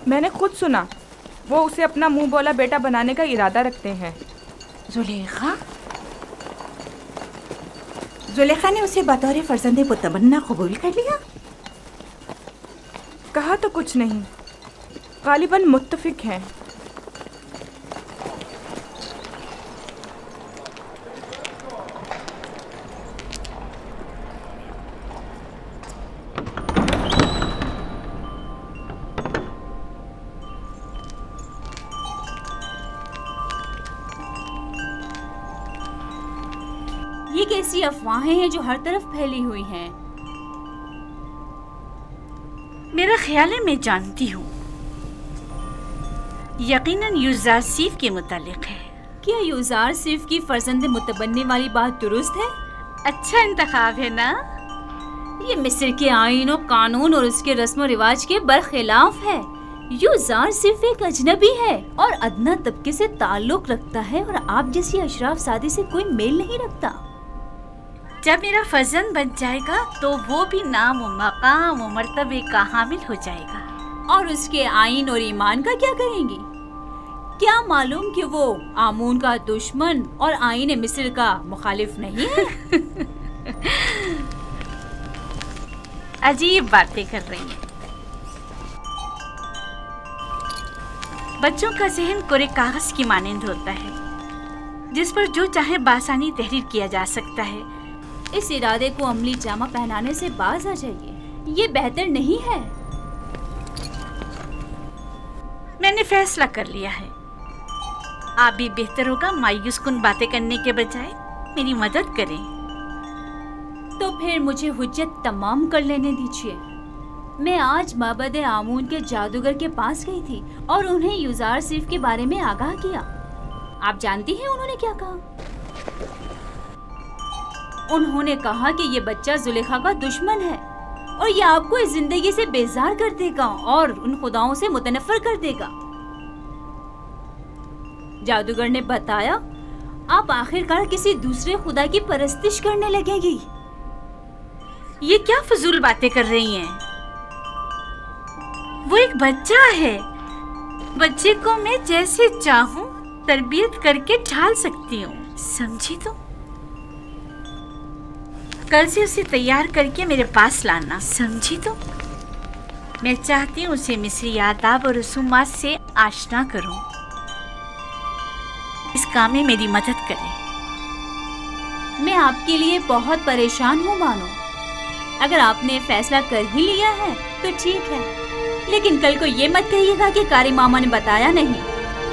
मैंने खुद सुना, वो उसे अपना मुंह बोला बेटा बनाने का इरादा रखते हैं। जुलेखा ने उसे बतौर फर्जंदे मुतमन्ना कबूल कर लिया? कहा तो कुछ नहीं, गालिबन मुत्तफिक हैं। ये कैसी अफवाहें हैं जो हर तरफ फैली हुई हैं? मेरा ख्याल है मैं जानती हूँ। यकीनन यूज़ार सिफ के मुतालिक है। क्या यूज़ार सिफ की फर्जंद मुतबन्नी वाली बात दुरुस्त है? अच्छा इंतखाब है ना? ये मिस्र के आईन और कानून और उसके रस्म रिवाज के बरखिलाफ है। यूज़ार सिर्फ एक अजनबी है और अदना तबके से ताल्लुक रखता है और आप जैसी अशराफ सादी से कोई मेल नहीं रखता। जब मेरा फर्जंद बन जाएगा तो वो भी नाम व मकाम व मर्तबे का हामिल हो जाएगा। और उसके आईन और ईमान का क्या करेंगी? क्या मालूम कि वो आमून का दुश्मन और आईन मिस्र का मुखालिफ नहीं है? अजीब बातें कर रही हैं। बच्चों का जहन कोरे कागज की मानंद होता है जिस पर जो चाहे बासानी तहरीर किया जा सकता है। इस इरादे को अमली जामा पहनाने से बाज आ जाइए, ये बेहतर नहीं है। मैंने फैसला कर लिया है। आप भी बेहतर होगा मायूस कुन बातें करने के बजाय मेरी मदद करें। तो फिर मुझे हुज्जत तमाम कर लेने दीजिए। मैं आज माबद आमून के जादूगर के पास गई थी और उन्हें यूज़ार सिफ के बारे में आगाह किया। आप जानती हैं उन्होंने क्या कहा? उन्होंने कहा कि ये बच्चा जुलेखा का दुश्मन है और ये आपको इस जिंदगी से बेजार कर देगा और उन खुदाओं से मुतनफर कर देगा। जादूगर ने बताया, आप आखिरकार किसी दूसरे खुदा की परस्तिश करने लगेगी। ये क्या फजूल बातें कर रही हैं? वो एक बच्चा है। बच्चे को मैं जैसे चाहूं तरबियत करके ढाल सकती हूँ, समझी? तो कल से उसे तैयार करके मेरे पास लाना, समझी? तो मैं चाहती हूँ उसे मिस्री आदाब और रसूमात से आशना करूँ। इस काम में मेरी मदद करें। मैं आपके लिए बहुत परेशान हूँ बानो। अगर आपने फैसला कर ही लिया है तो ठीक है, लेकिन कल को ये मत कहिएगा कि कारी मामा ने बताया नहीं।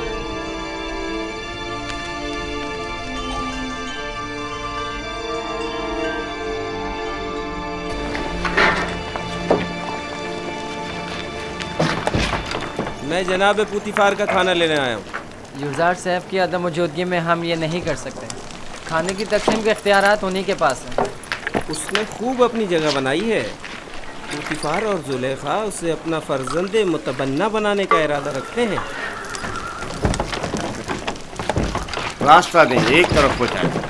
मैं जनाब पुतिफार का खाना लेने आया हूँ। यूज़ार साहब की अदम मौजूदगी में हम ये नहीं कर सकते। खाने की तकसीम के इख्तियारात उन्हीं के पास हैं। उसने खूब अपनी जगह बनाई है। पुतिफार और जुलेखा उसे अपना फर्जंदे मुतबन्ना बनाने का इरादा रखते हैं। रास्ता दें, एक तरफ हो जाए।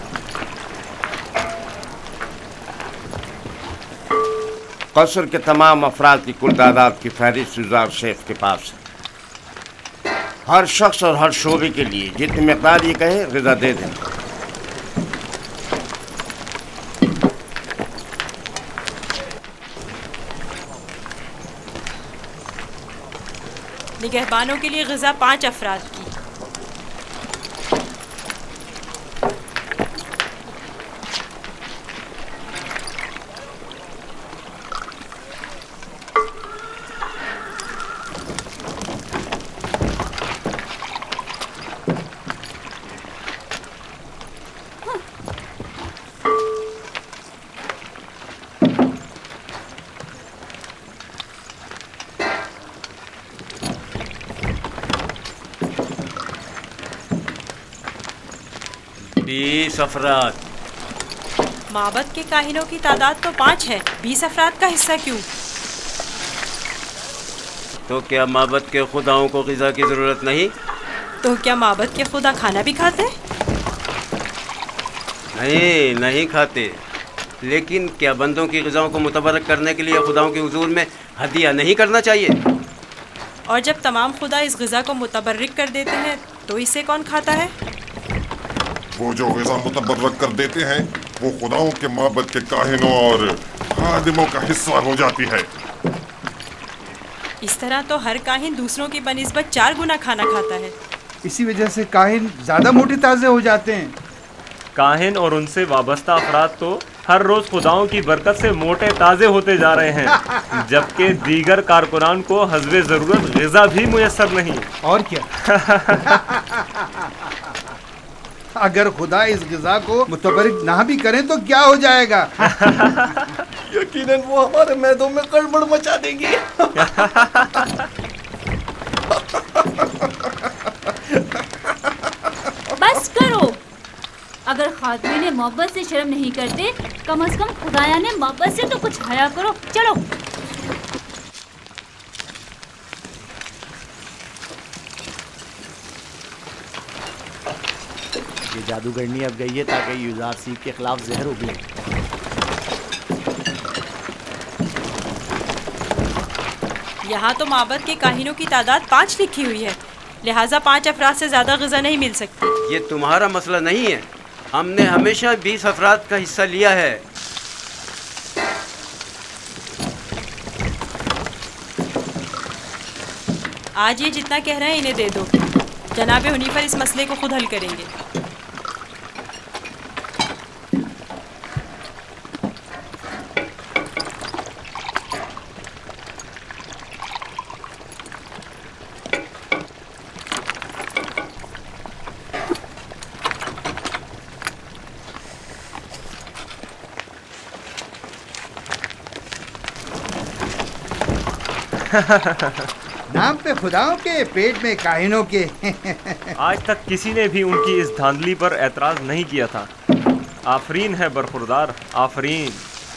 कसर के तमाम अफराद की कुल तादाद की फहरिस्त यूज़ार शेख के पास है। हर शख्स और हर शोबे के लिए जितनी मिक़दार ये कहे ग़िज़ा दे दें। निगहबानों के लिए ग़िज़ा 5 अफराद की। अफराद। माबद के काहिनों की तादाद तो 5 है, 20 अफराद का हिस्सा क्यों? तो क्या माबद के खुदाओं को ग़िज़ा की ज़रूरत नहीं? तो क्या माबद के खुदा खाना भी खाते? नहीं, नहीं खाते। लेकिन क्या बंदों की ग़िज़ाओं को मुतबरक करने के लिए खुदाओं के हुजूर में हदिया नहीं करना चाहिए? और जब तमाम खुदा इस ग़िज़ा को मुतबर्रिक कर देते हैं तो इसे कौन खाता है? वो जो ग़िज़ा मुतबर्रक कर देते हैं वो खुदाओं के माबद के काहिनों और खादिमों का हिस्सा हो जाती है। इस तरह तो हर काहिन दूसरों की बनिस्बत 4 गुना खाना खाता है। इसी वजह से काहिन ज्यादा मोटे ताज़े हो जाते हैं। काहिन और उनसे वाबस्ता अफराद तो हर रोज खुदाओं की बरकत से मोटे ताज़े होते जा रहे हैं, जबकि दीगर कारकुनान को हस्बे ज़रूरत ग़िज़ा भी मुयस्सर नहीं। और क्या अगर खुदा इस ग़िज़ा को मुतबर्रिक ना भी करें तो क्या हो जाएगा? यकीनन वो हमारे मैदों में गड़बड़ मचा देंगी। बस करो। अगर खादमी ने मोहब्बत से शर्म नहीं करते, कम से कम खुदाया ने मोहब्बत से तो कुछ हया करो। चलो। ये जादूगरनी अब गई है ताकि यूज़ार सीफ के खिलाफ जहर उगले। यहाँ तो माबद के काहिनों की तादाद 5 लिखी हुई है, लिहाजा 5 अफराद से ज़्यादा ग़िज़ा नहीं मिल सकती। ये तुम्हारा मसला नहीं है, हमने हमेशा 20 अफराद का हिस्सा लिया है। आज ये जितना कह रहे हैं इन्हें दे दो। जनाब हुनीफर इस मसले को खुद हल करेंगे। नाम पे खुदाओं के, पेट में काहिनों के। आज तक किसी ने भी उनकी इस धांधली पर एतराज़ नहीं किया था। आफरीन है बरखुरदार, आफरीन।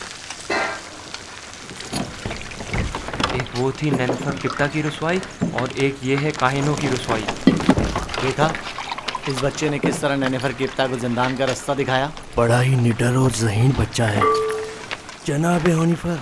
एक वो थी नेनफर किप्ता की रुसवाई और एक ये है काहिनों की रुसवाई। देखा इस बच्चे ने किस तरह नेनेफर किप्ता को जिंदान का रास्ता दिखाया। बड़ा ही निडर और ज़हीन बच्चा है जनाब हुनीफर।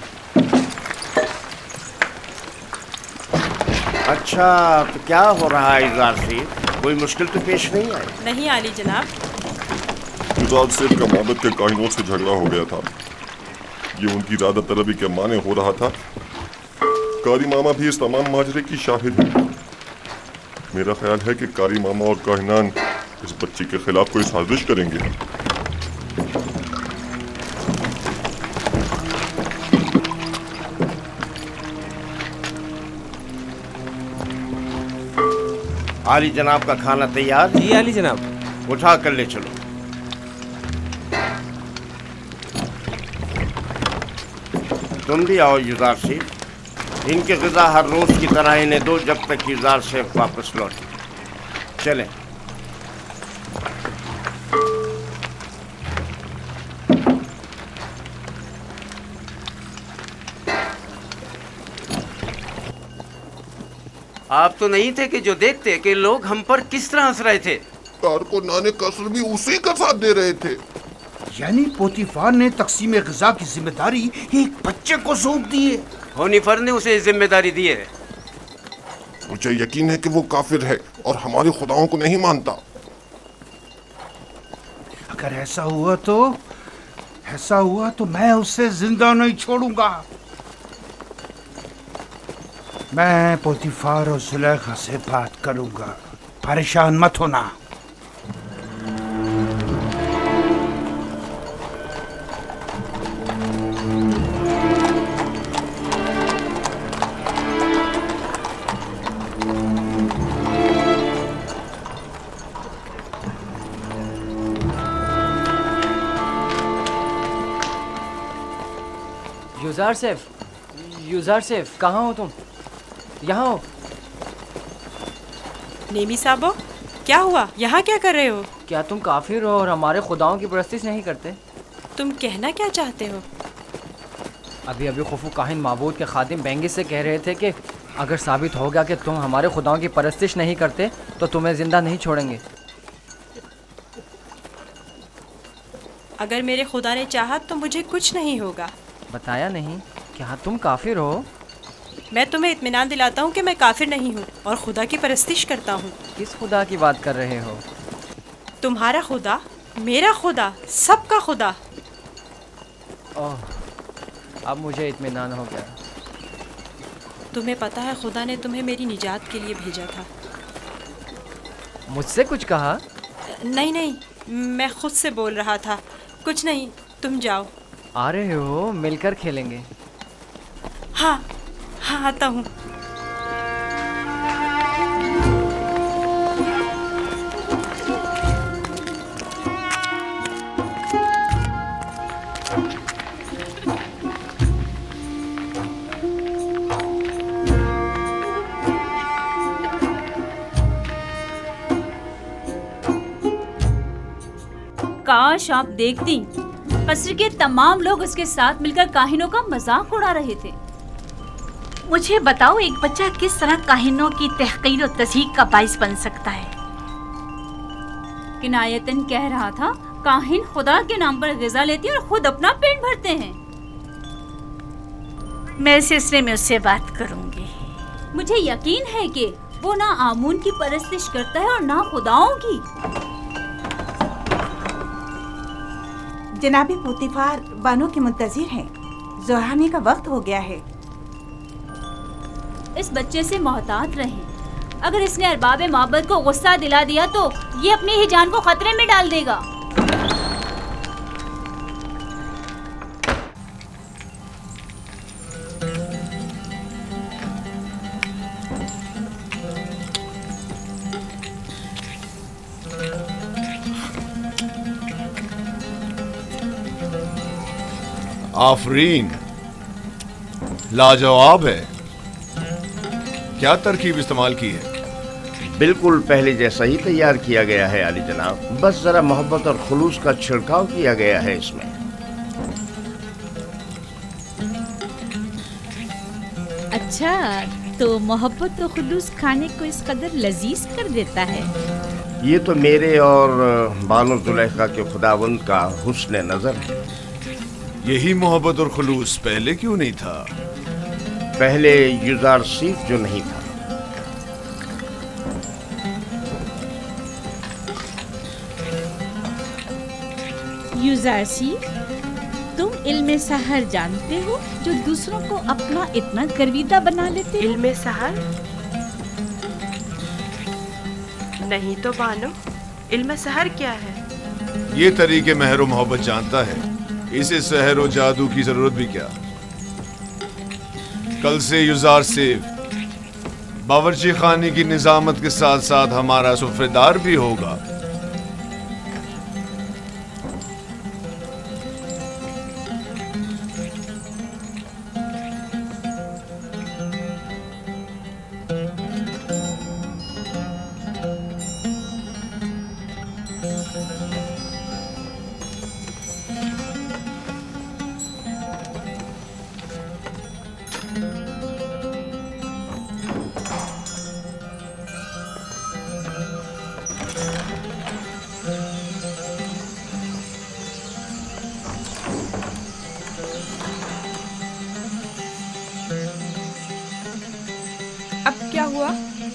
अच्छा तो क्या हो रहा है यूज़ार सीफ? कोई मुश्किल तो पेश नहीं आई? नहीं आली जनाब। यूज़ार सीफ का माबद के काहिनों से झगड़ा हो गया था। ये उनकी ज़्यादा तलबी के माने हो रहा था। कारी मामा भी इस तमाम माजरे की शाहिद है। मेरा ख्याल है कि कारी मामा और काहिनान इस बच्ची के खिलाफ कोई साजिश करेंगे। आली जनाब का खाना तैयार? जी आली जनाब। उठा कर ले चलो। तुम भी आओ यूज़ार सीफ। इनके ग़िज़ा हर रोज़ की तरह इन्हें दो जब तक यूज़ार सीफ वापस लौटे। चलें। आप तो नहीं थे कि जो देखते कि लोग हम पर किस तरह हंस रहे थे। कारकुनाने कसर भी उसी का साथ दे रहे थे। यानी पोतीफार ने तकसीम ग़िज़ा की जिम्मेदारी एक बच्चे को सौंप दी है। हुनीफर ने उसे जिम्मेदारी दी है। मुझे यकीन है कि वो काफिर है और हमारे खुदाओं को नहीं मानता। अगर ऐसा हुआ तो मैं उसे जिंदा नहीं छोड़ूंगा। मैं पोतीफार और जुलेखा से बात करूंगा, परेशान मत होना। यूज़ार सेफ कहाँ हो तुम? यहाँ हो। नेमी साहबो, क्या हुआ? यहाँ क्या कर रहे हो? क्या तुम काफिर हो और हमारे खुदाओं की परस्तिश नहीं करते? तुम कहना क्या चाहते हो? अभी खुफू काहिन माबूद के खादिम बेंगिस से कह रहे थे कि अगर साबित हो गया कि तुम हमारे खुदाओं की परस्तिश नहीं करते तो तुम्हें जिंदा नहीं छोड़ेंगे। अगर मेरे खुदा ने चाहा तो मुझे कुछ नहीं होगा। बताया नहीं? क्या तुम काफिर हो? मैं तुम्हें इत्मीनान दिलाता हूँ कि मैं काफिर नहीं हूँ और खुदा की परस्तिश करता हूँ। किस खुदा की बात कर रहे हो? तुम्हारा खुदा, मेरा खुदा, सबका खुदा। ओह, अब मुझे इत्मीनान हो गया। तुम्हें पता है खुदा ने तुम्हें मेरी निजात के लिए भेजा था। मुझसे कुछ कहा? नहीं नहीं, मैं खुद से बोल रहा था। कुछ नहीं, तुम जाओ। आ रहे हो? मिलकर खेलेंगे। हाँ हाँ, आता हूँ। काश आप देखती, कस्र के तमाम लोग उसके साथ मिलकर काहिनों का मजाक उड़ा रहे थे। मुझे बताओ, एक बच्चा किस तरह काहिनों की तहकीर और तज़हीक का बाइस बन सकता है? किनायतन कह रहा था, काहिन खुदा के नाम पर ग़िज़ा लेते और खुद अपना पेट भरते हैं। मैं इस सिलसिले में उससे बात करूंगी। मुझे यकीन है कि वो ना आमून की परस्तिश करता है और ना खुदाओं की। जनाबे पोतीफार बानो के मुंतजिर हैं। ज़ोहाने का वक्त हो गया है। इस बच्चे से मोहतात रहें। अगर इसने अरबाब माबद को गुस्सा दिला दिया तो ये अपनी ही जान को खतरे में डाल देगा। आफरीन, लाजवाब है। क्या तरकीब इस्तेमाल की है? बिल्कुल पहले जैसा ही तैयार किया गया है आली जनाब, बस जरा मोहब्बत और खुलूस का छिड़काव किया गया है इसमें। अच्छा, तो मोहब्बत और खुलूस खाने को इस कदर लजीज कर देता है। ये तो मेरे और बानो जुलेखा के खुदावंद का हुस्न नजर है। यही मोहब्बत और खुलूस पहले क्यों नहीं था? पहले युजार सीफ जो नहीं था। युजारसी, तुम इल्मे सहर जानते हो जो दूसरों को अपना इतना गर्विदा बना लेते हो? इल्मे सहर? नहीं तो बानो, इल्मे सहर क्या है? ये तरीके महर व मोहब्बत जानता है। इसे सहर व जादू की जरूरत भी क्या? कल से युजार सिर्फ बावर्ची खाने की निजामत के साथ साथ हमारा सुफ्रेदार भी होगा। अब क्या हुआ?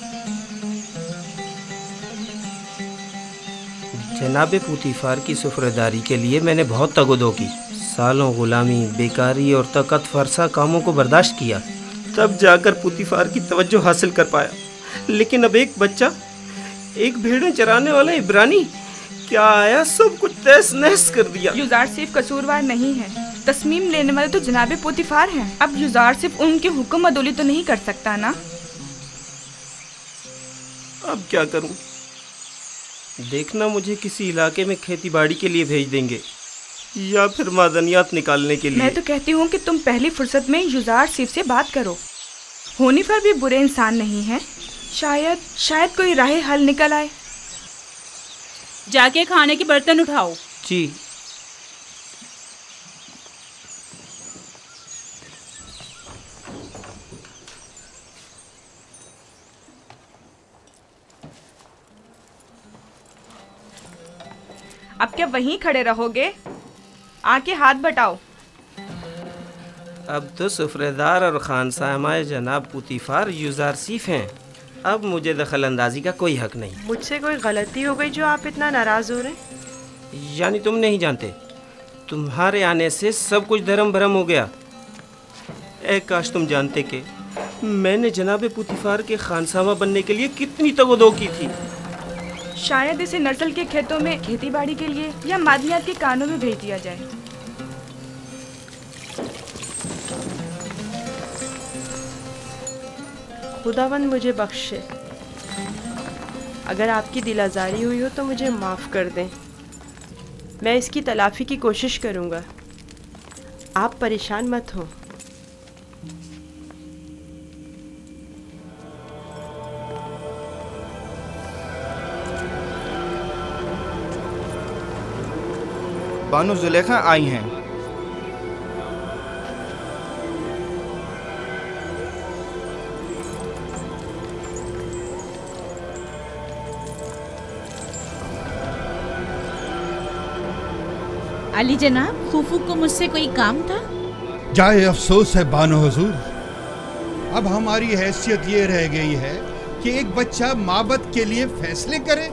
जनाब पुतीफार की सुफरदारी के लिए मैंने बहुत तगदो की। सालों गुलामी, बेकारी और तकत फरसा कामों को बर्दाश्त किया, तब जाकर पुतीफार की तवज्जो हासिल कर पाया। लेकिन अब एक बच्चा, एक भेड़ें चराने वाला इब्रानी क्या आया, सब कुछ तहस नहस कर दिया। युजार सिर्फ कसूरवार नहीं है, तस्मीम लेने वाले तो जनाब पुतीफार हैं। अब युजार सिर्फ उनके हुक्म अदोली तो नहीं कर सकता ना। अब क्या करूं? देखना मुझे किसी इलाके में खेती बाड़ी के लिए भेज देंगे या फिर मादनियात निकालने के लिए। मैं तो कहती हूँ कि तुम पहली फुर्सत में युजार सिर्फ से बात करो। होनीफर भी बुरे इंसान नहीं है, शायद कोई राह हल निकल आए। जाके खाने के बर्तन उठाओ। जी। अब क्या वहीं खड़े रहोगे? आके हाथ बटाओ। अब तो सुफ्रेदार और खानसामाए जनाब पुतीफार यूजारसीफ हैं। अब मुझे दखल अंदाजी का कोई हक नहीं। मुझसे कोई गलती हो गई जो आप इतना नाराज हो रहे हैं? यानी तुम नहीं जानते, तुम्हारे आने से सब कुछ धर्म भरम हो गया। ए काश तुम जानते कि मैंने जनाब पुतीफार के खानसामा बनने के लिए कितनी तगदो की थी। शायद इसे नस्ल के खेतों में खेतीबाड़ी के लिए या मादनियात के कानों में भेज दिया जाए। खुदावंद मुझे बख्शे। अगर आपकी दिल आज़ारी हुई हो तो मुझे माफ़ कर दें। मैं इसकी तलाफ़ी की कोशिश करूँगा। आप परेशान मत हो। बानो जुलेखा आई हैं। अली जनाब, खूफू को मुझसे कोई काम था? जाए अफसोस है बानो हुजूर, अब हमारी हैसियत ये रह गई है कि एक बच्चा माबद के लिए फैसले करे।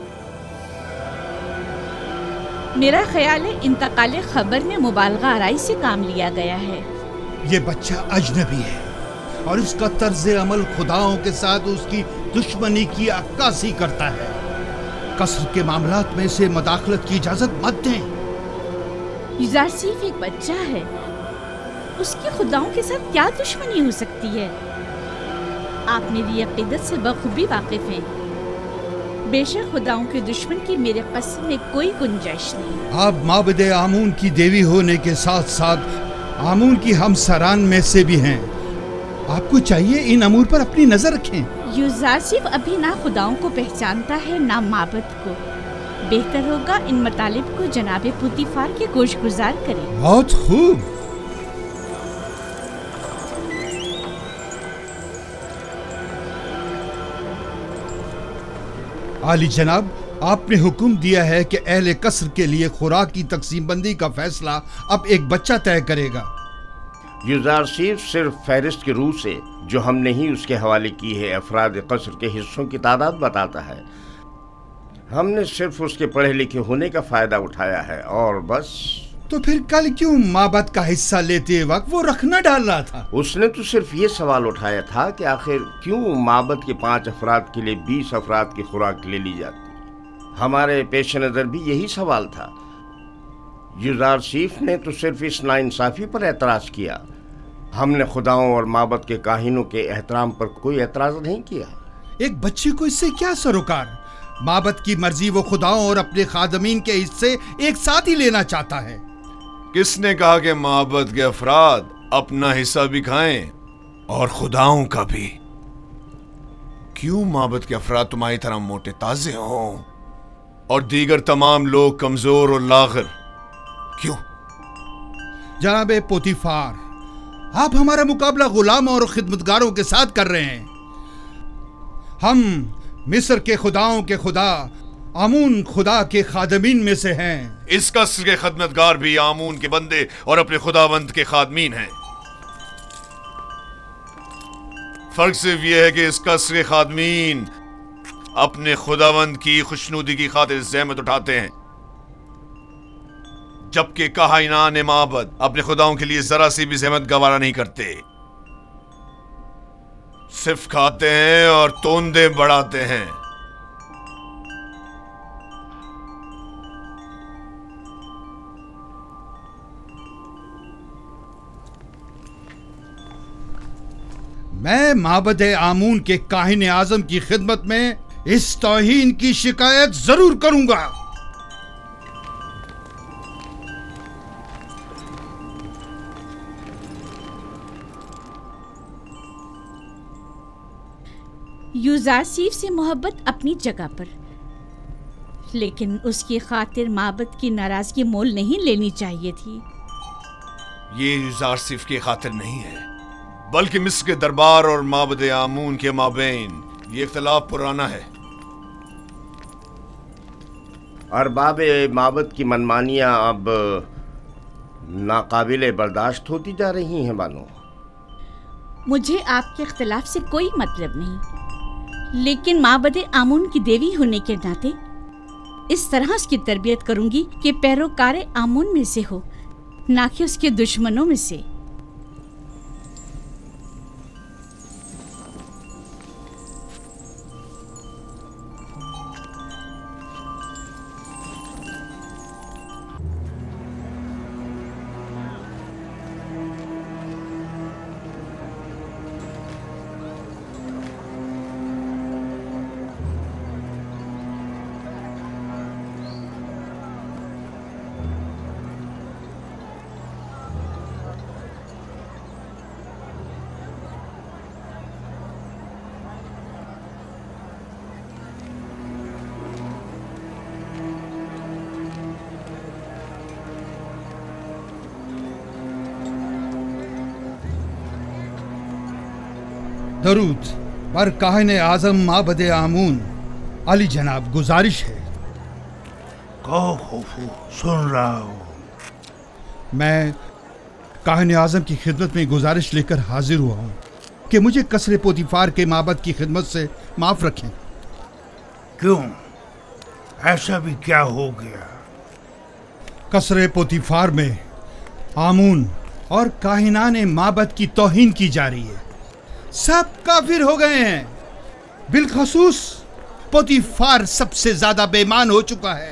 मेरा ख्याल है इंतकाले खबर में मुबालगा आराई से काम लिया गया है। ये बच्चा अजनबी है और उसका तर्ज अमल खुदाओं के साथ उसकी दुश्मनी की अक्कासी करता है। कसर के मामलात में से मदाखलत की इजाजत मत दें। यूजारसीफ एक बच्चा है, उसकी खुदाओं के साथ क्या दुश्मनी हो सकती है? आप मेरी अकीदत से बखूबी वाकिफ हैं। बेशक खुदाओं के दुश्मन की मेरे कसम में कोई गुंजाइश नहीं। आप माबद आमून की देवी होने के साथ साथ आमून की हमसरान में से भी हैं। आपको चाहिए इन अमूर पर अपनी नजर रखें। यूजारसीफ अभी ना खुदाओं को पहचानता है ना माबद को। बेहतर होगा इन मतालिब को जनाबे पुतीफार के गोशगुजार करें। बहुत खूब। आली जनाब, आपने हुक्म दिया है कि अहले कसर के लिए खुराक की तकसीम बंदी का फैसला अब एक बच्चा तय करेगा। यूजारसीफ सिर्फ फहरिस्त की रूह से जो हमने ही उसके हवाले की है अफराद कसर के हिस्सों की तादाद बताता है। हमने सिर्फ उसके पढ़े लिखे होने का फायदा उठाया है और बस। तो फिर कल क्यों माबद का हिस्सा लेते वक्त वो रखना डाल रहा था? उसने तो सिर्फ ये सवाल उठाया था कि आखिर क्यों माबद के 5 अफराद के लिए 20 अफराद की खुराक ले ली जाती। हमारे पेश नज़र भी यही सवाल था। यूजारसीफ ने तो सिर्फ इस नाइंसाफी पर एतराज़ किया। हमने खुदाओं और माबद के काहिनों के एहतराम पर कोई एतराज़ नहीं किया। एक बच्चे को इससे क्या सरोकार? माबद की मर्जी वो खुदाओं और अपने खादमीन के हिस्से एक साथ ही लेना चाहता है। किसने कहा कि माबद के अफराद अपना हिस्सा भी खाएं और खुदाओं का भी? क्यों माबद के अफराद तुम्हारी तरह मोटे ताजे हों और दीगर तमाम लोग कमजोर और लागर? क्यों? जनाबे पोतीफार, आप हमारा मुकाबला गुलामों और खिदमतगारों के साथ कर रहे हैं। हम मिस्र के खुदाओं के खुदा आमून खुदा के खादमीन में से हैं। इस कसर के खदमतगार भी आमून के बंदे और अपने खुदावंद के खादमीन हैं। फर्क सिर्फ यह है कि इस कसर के खादमीन अपने खुदावंद की खुशनुदी की खातिर ज़हमत उठाते हैं, जबकि काहिनान माबद अपने खुदाओं के लिए जरा सी भी ज़हमत गवारा नहीं करते। सिर्फ खाते हैं और तोंदे बढ़ाते हैं। मैं माबद आमून के काहिन आजम की खिदमत में इस तौहीन की शिकायत जरूर करूंगा। यूजारसीफ से मोहब्बत अपनी जगह पर, लेकिन उसकी खातिर माबद की नाराजगी मोल नहीं लेनी चाहिए थी। ये यूजारसीफ की खातिर नहीं है, बल्कि मिस्र के दरबार और माबद आमून के माबैन ये इख्तिलाफ पुराना है। अरबाब माबद की मनमानियां अब नाकाबिले बर्दाश्त होती जा रही हैं बानो। मुझे आपके इख्तिलाफ से कोई मतलब नहीं, लेकिन माबद आमून की देवी होने के नाते इस तरह उसकी तरबियत करूंगी कि पैरोकार आमून में से हो, ना कि उसके दुश्मनों में से। दरूद पर काहिन आजम माबद आमून। अली जनाब, गुजारिश है। कहो खुफू, सुन रहा हूँ। मैं काहिन आजम की खिदमत में गुजारिश लेकर हाजिर हुआ हूँ कि मुझे कसरे पोतीफार के माबद की खिदमत से माफ रखें। क्यों? ऐसा भी क्या हो गया? कसरे पोतीफार में आमून और काहिनाने माबद की तौहीन की जा रही है। सब काफिर हो गए हैं। बिलखसूस पोतीफार सबसे ज्यादा बेईमान हो चुका है।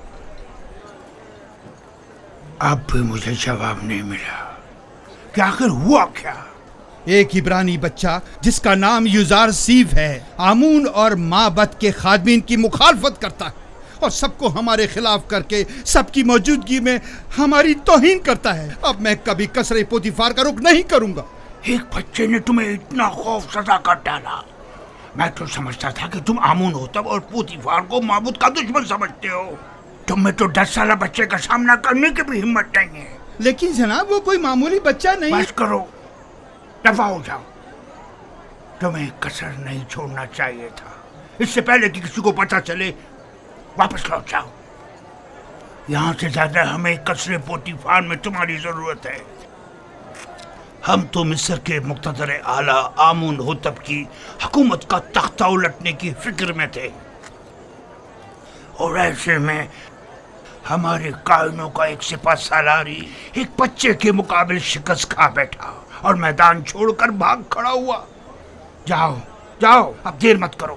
अब भी मुझे जवाब नहीं मिला कि आखिर हुआ क्या? एक इब्रानी बच्चा जिसका नाम युजारसीफ है आमून और माबद के खादमीन की मुखालफत करता है और सबको हमारे खिलाफ करके सबकी मौजूदगी में हमारी तौहीन करता है। अब मैं कभी कसरे पोतीफार का रुख नहीं करूंगा। एक बच्चे ने तुम्हें इतना खौफ सजा कर डाला। मैं तो समझता था कि तुम आमून हो तब और पोतीफार को माबूद का दुश्मन समझते हो। तुम में तो 10 साल बच्चे का सामना करने की भी हिम्मत नहीं है। लेकिन जनाब, वो कोई मामूली बच्चा नहीं। बस करो, दफा हो जाओ। तुम्हें कसर नहीं छोड़ना चाहिए था। इससे पहले कि किसी को पता चले वापस लौट जाओ। यहाँ से ज्यादा हमें कसरे पोतीफार में तुम्हारी जरूरत है। हम तो मिस्र के मुक़्तदर आला आमून होतब की हुकूमत का तख्ता उलटने की फिक्र में थे और ऐसे में हमारे कायनों का एक सिपा सालारी एक बच्चे के मुकाबले शिकस्त खा बैठा और मैदान छोड़कर भाग खड़ा हुआ। जाओ जाओ, अब देर मत करो।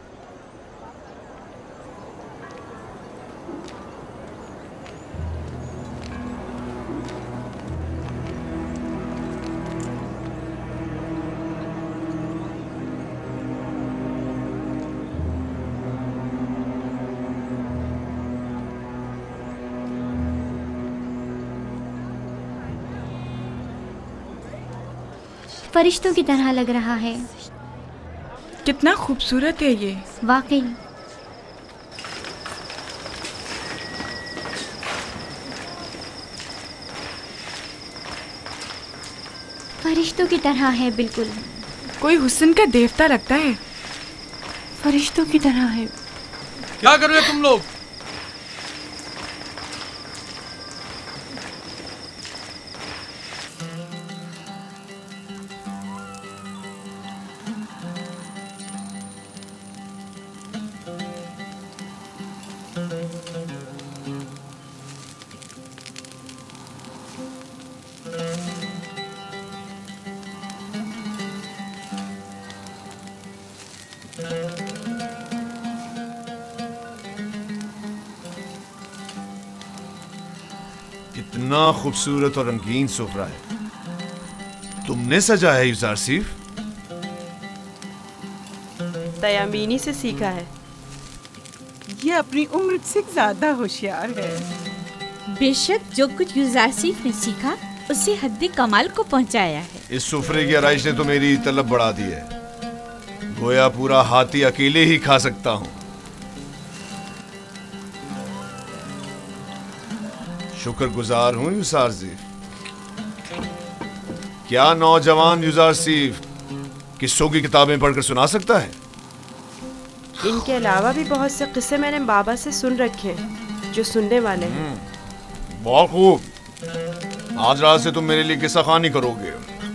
फरिश्तों की तरह लग रहा है। कितना खूबसूरत है ये। वाकई। फरिश्तों की तरह है बिल्कुल। कोई हुस्न का देवता लगता है। फरिश्तों की तरह है। क्या कर रहे तुम लोग? कितना खूबसूरत और रंगीन सुफ्रा है। तुमने सजा है युजारसीफ? तयामीनी से सीखा है। ये अपनी उम्र से ज्यादा होशियार है। बेशक जो कुछ युजारसीफ ने सीखा उसे हद्द कमाल को पहुंचाया है। इस सुफरे की आराइश ने तो मेरी तलब बढ़ा दी है। गोया पूरा हाथी अकेले ही खा सकता हूँ। शुक्रगुजार हूँ युजारसीफ। क्या नौजवान युजारसीफ किस्सों की किताबें पढ़कर सुना सकता है? इनके अलावा भी बहुत से किस्से मैंने बाबा से सुन रखे हैं जो सुनने वाले हैं। बहुत खूब। आज रात से तुम मेरे लिए किस्सा कहानी करोगे।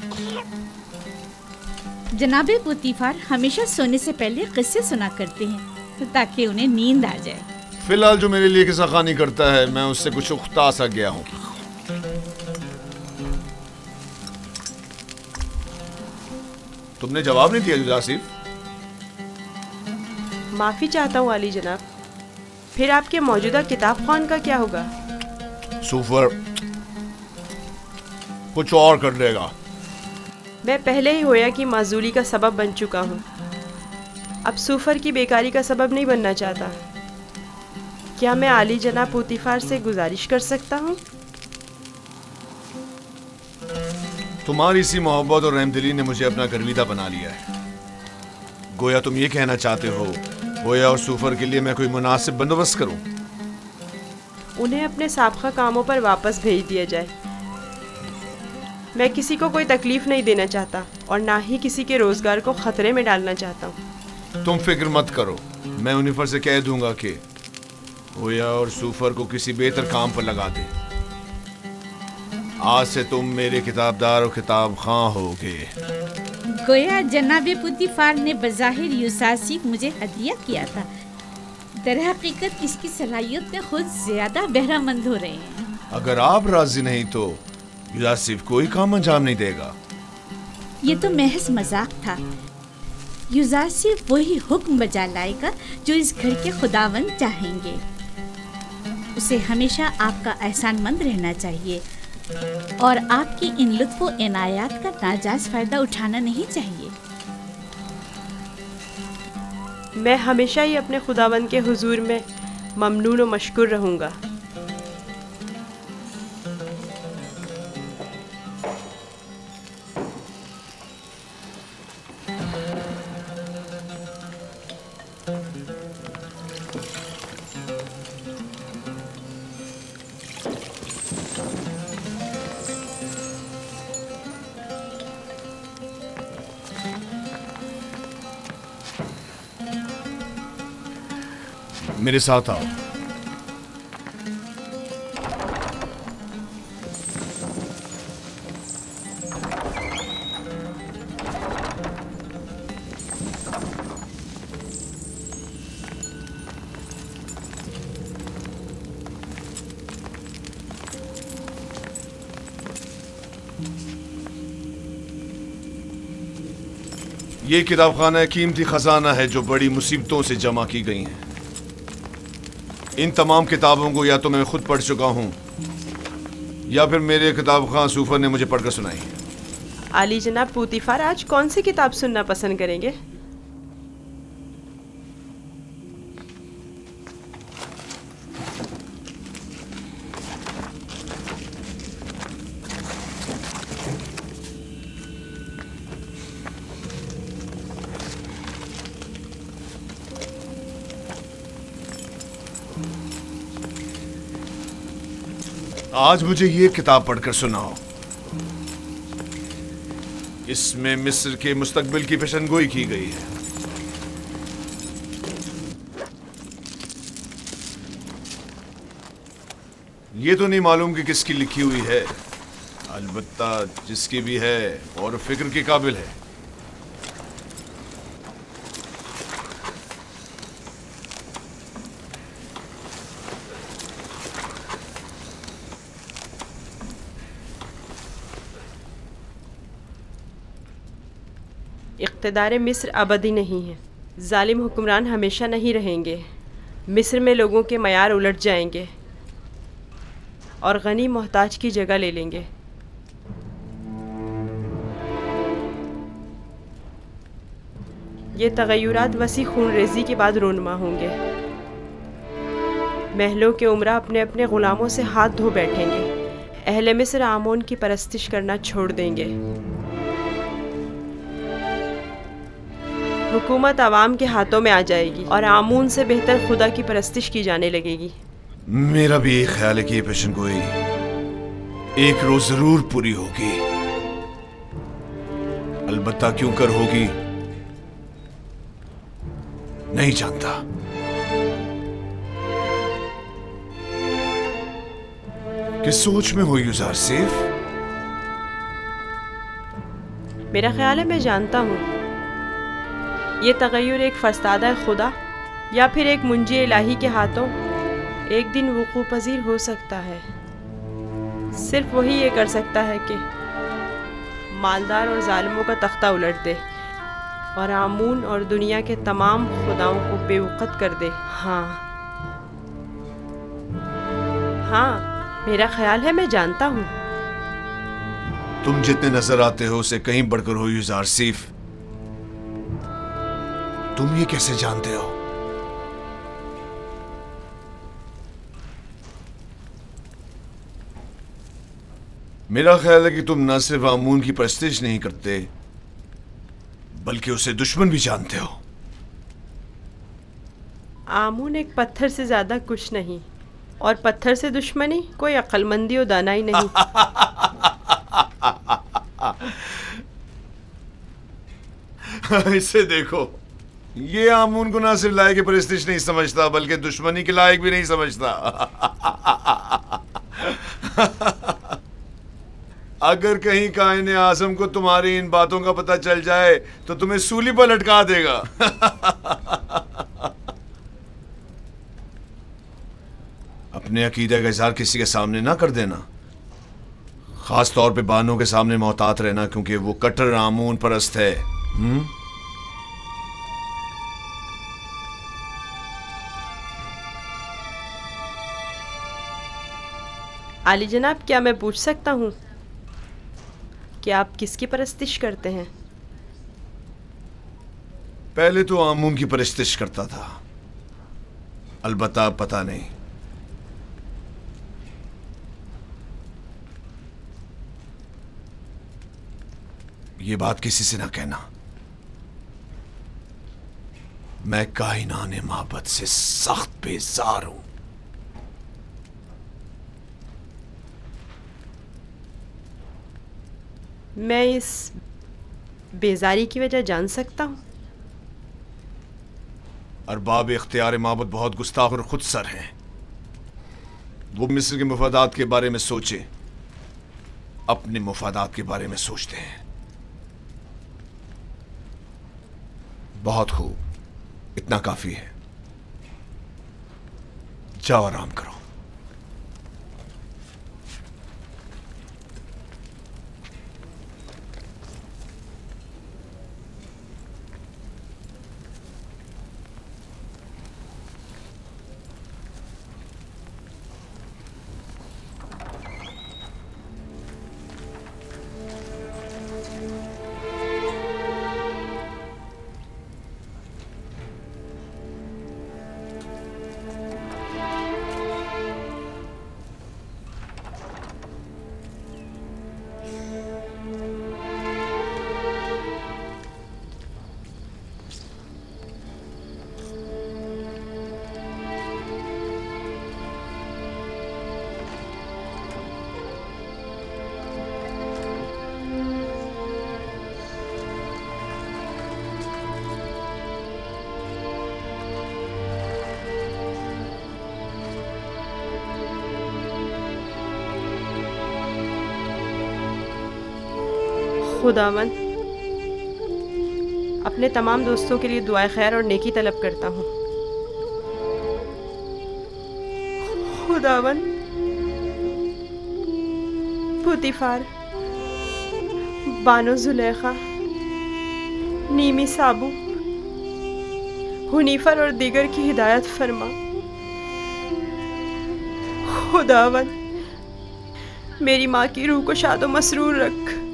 जनाबे पुतीफार हमेशा सोने से पहले किस्से सुना करते हैं ताकि उन्हें नींद आ जाए। फिलहाल जो मेरे लिए किस्सा कहानी करता है मैं उससे कुछ उख्ता सा गया हूँ। तुमने जवाब नहीं दिया जुज़ार आसिफ। माफ़ी चाहता हूँ आली जनाब। फिर आपके मौजूदा किताब खान का क्या होगा? सूफर कुछ और कर लेगा। मैं पहले ही होया की माजूली का सबब बन चुका हूँ। अब सूफर की बेकारी का सबब नहीं बनना चाहता। क्या मैं आली जनाब पुतीफार से गुजारिश कर सकता हूँ? तुम्हारी सी मोहब्बत और रहमदिली ने मुझे अपना गर्विदा बना लिया है। गोया तुम ये कहना चाहते हो गोया और सूफर के लिए मैं कोई मुनासिब बंदोबस्त करूं? उन्हें अपने साबका कामों पर वापस भेज दिया जाए। मैं किसी को कोई तकलीफ नहीं देना चाहता और ना ही किसी के रोजगार को खतरे में डालना चाहता हूँ। तुम फिक्र मत करो, मैं उन्हीं से कह दूंगा कि गोया और सूफर को किसी बेहतर काम पर लगा दे। आज से तुम मेरे किताबदार और किताब खां होगे। गोया जनाबे पुतीफार ने बज़ाहिर यूसासिफ मुझे हदिया किया था, दरहकीकत इसकी सलाहियत में खुद ज्यादा बहरामंद हो रहे हैं। अगर आप राजी नहीं तो यूसासिफ कोई काम अंजाम नहीं देगा। ये तो महज मजाक था। यूसासिफ वही हुक्म बजा लाएगा जो इस घर के खुदावंद चाहेंगे। उसे हमेशा आपका एहसानमंद रहना चाहिए और आपकी इन लुत्फ़ व इनायात का नाजायज़ फ़ायदा उठाना नहीं चाहिए। मैं हमेशा ही अपने खुदावंद के हुजूर में ममनून व मशकूर रहूँगा। मेरे साथ आओ। ये किताबखाना कीमती खजाना है जो बड़ी मुसीबतों से जमा की गई है। इन तमाम किताबों को या तो मैं खुद पढ़ चुका हूँ या फिर मेरे किताब खां सूफर ने मुझे पढ़कर सुनाई। आली जनाब पुतीफार आज कौन सी किताब सुनना पसंद करेंगे? आज मुझे ये किताब पढ़कर सुनाओ। इसमें मिस्र के मुस्तकबिल की पेशनगोई की गई है। ये तो नहीं मालूम कि किसकी लिखी हुई है, अलबत्ता जिसकी भी है और फिक्र के काबिल है। इक़्तिदार मिस्र अबदी नहीं है। जालिम हुक्मरान हमेशा नहीं रहेंगे। मिस्र में लोगों के मयार उलट जाएंगे और गनी मोहताज की जगह ले लेंगे। ये तगय्युरात वसी खून रेजी के बाद रोनमा होंगे। महलों के उमरा अपने अपने ग़ुलामों से हाथ धो बैठेंगे। अहले मिस्र आमोन की परस्तिश करना छोड़ देंगे। हुकूमत आवाम के हाथों में आ जाएगी और आमून से बेहतर खुदा की परस्तिश की जाने लगेगी। मेरा भी एक ख्याल है कि ये पेशनगोई एक रोज जरूर पूरी होगी। अलबत्ता क्यों कर होगी नहीं जानता। किस सोच में हो यूज़ार सिफ? मेरा ख्याल है मैं जानता हूँ ये तगय्युर एक फरस्तादा खुदा या फिर एक मुंजी इलाही के हाथों एक दिन वुकू पजीर हो सकता है। सिर्फ वही ये कर सकता है कि मालदार और जालिमों का तख्ता उलट दे और आमून और दुनिया के तमाम खुदाओं को बेवकत कर दे। हाँ, मेरा ख्याल है मैं जानता हूँ। तुम जितने नजर आते हो उसे कहीं बढ़कर हो यूजारसीफ। तुम ये कैसे जानते हो? मेरा ख्याल है कि तुम न सिर्फ आमून की परस्तिश नहीं करते बल्कि उसे दुश्मन भी जानते हो। आमून एक पत्थर से ज्यादा कुछ नहीं और पत्थर से दुश्मनी कोई अक्लमंदी और दानाई नहीं। इसे देखो, ये आमून को ना सिर्फ लायक परस्तिश नहीं समझता बल्कि दुश्मनी के लायक भी नहीं समझता। अगर कहीं कायने आज़म को तुम्हारी इन बातों का पता चल जाए तो तुम्हें सूली पर लटका देगा। अपने अकीदे का इज़हार किसी के सामने ना कर देना, खास तौर पे बानों के सामने मोहतात रहना, क्योंकि वो कट्टर आमून परस्त है। आली जनाब, क्या मैं पूछ सकता हूँ कि आप किसकी परस्तिश करते हैं? पहले तो आमून की परस्तिश करता था, अलबत्ता पता नहीं। ये बात किसी से ना कहना। मैं कायनाने माबद से सख्त बेजार हूं। मैं इस बेजारी की वजह जान सकता हूँ? अरबाब इख्तियार माबद बहुत गुस्ताख और खुदसर हैं। वो मिस्र के मुफादात के बारे में सोचे, अपने मुफादात के बारे में सोचते हैं। बहुत खूब, इतना काफी है। जाओ आराम करो। खुदावन, अपने तमाम दोस्तों के लिए दुआए खैर और नेकी तलब करता हूँ। खुदावन, पुतीफार, बानो जुलेखा, नीमी साबू, हुनीफर और दीगर की हिदायत फरमा। खुदावन, मेरी माँ की रूह को शादो मसरूर रख।